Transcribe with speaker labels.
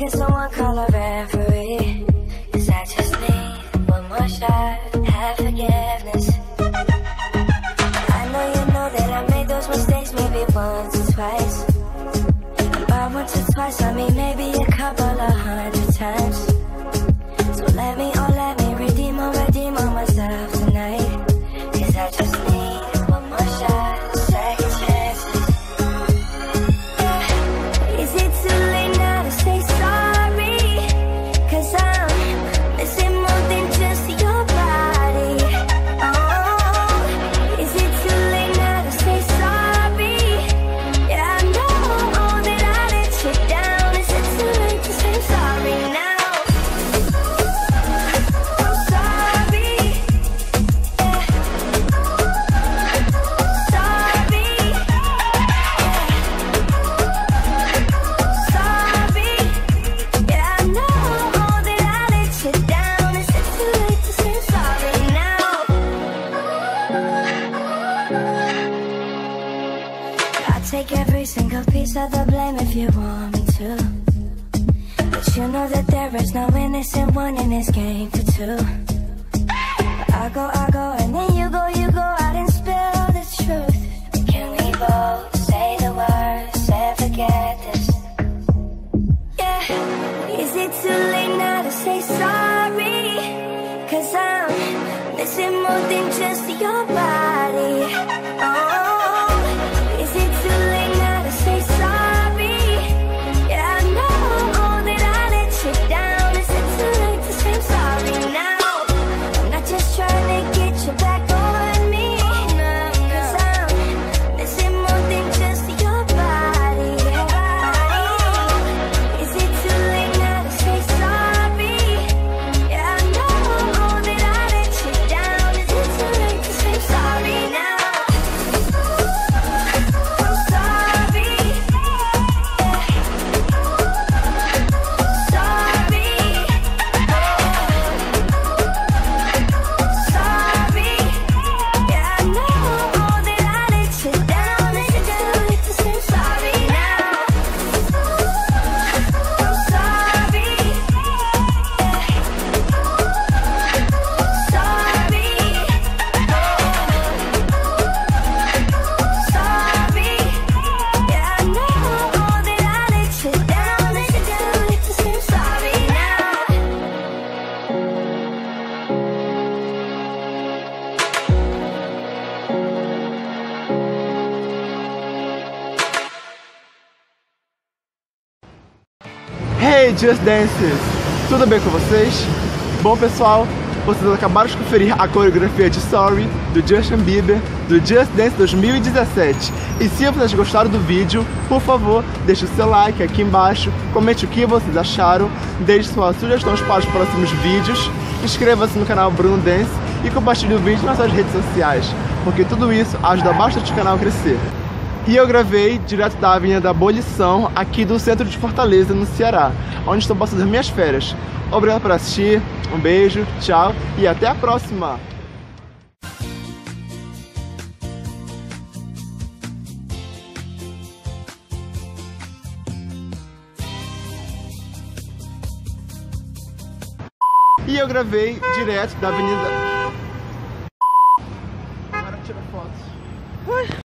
Speaker 1: can someone call a referee? 'Cause I just need one more shot, have forgiveness. I know you know that I made those mistakes maybe once or twice. By once or twice, I mean maybe a couple of 100 times. So let me redeem on myself tonight. 'Cause I just need one more shot, second chances. Yeah. Is it too late now to say sorry? 'Cause I'm missing more than just your body. Oh, is it too late now to say sorry? Yeah, I know that I let you down. Is it too late to say sorry now? Take every single piece of the blame if you want me to. But you know that there is no innocent one in this game for two. But I go, and then you go out and spill the truth. Can we both say the words and forget this? Yeah, is it too late now to say sorry? 'Cause I'm missing more than just your body. Oh,
Speaker 2: Hey Just Dancers! Tudo bem com vocês? Bom pessoal, vocês acabaram de conferir a coreografia de Sorry do Justin Bieber do Just Dance 2017. E se vocês gostaram do vídeo, por favor, deixe o seu like aqui embaixo, comente o que vocês acharam, deixe suas sugestões para os próximos vídeos, inscreva-se no canal Bruno Dance e compartilhe o vídeo nas suas redes sociais, porque tudo isso ajuda bastante o canal a crescer. E eu gravei direto da Avenida da Abolição, aqui do centro de Fortaleza, no Ceará, onde estou passando as minhas férias. Obrigado por assistir, um beijo, tchau e até a próxima! E eu gravei direto da Avenida... Agora tira fotos.